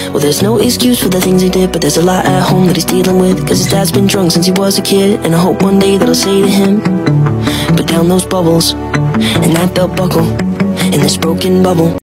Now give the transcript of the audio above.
Well, there's no excuse for the things he did, but there's a lot at home that he's dealing with, cause his dad's been drunk since he was a kid. And I hope one day that I'll say to him, put down those bubbles and that belt buckle in this broken bubble.